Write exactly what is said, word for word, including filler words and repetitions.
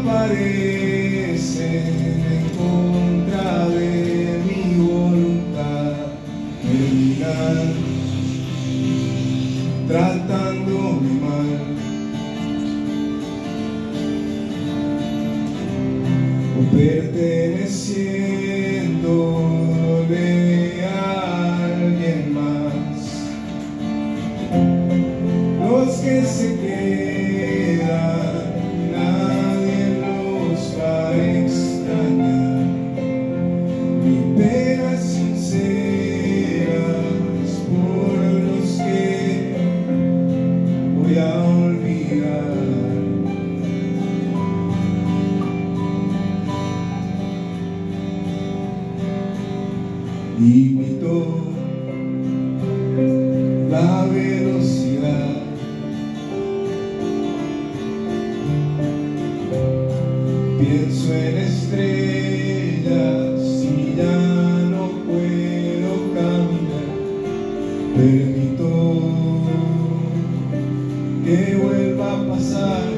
aparecen en contra de mi voluntad, terminan tratándome mal, o perteneciéndole a alguien más. Los que se quedan, nadie los va a extrañar, ni penas sinceras por los que voy a olvidar. Limito la velocidad, pienso en estrellas y ya no puedo cambiar. Permito que vuelva a pasar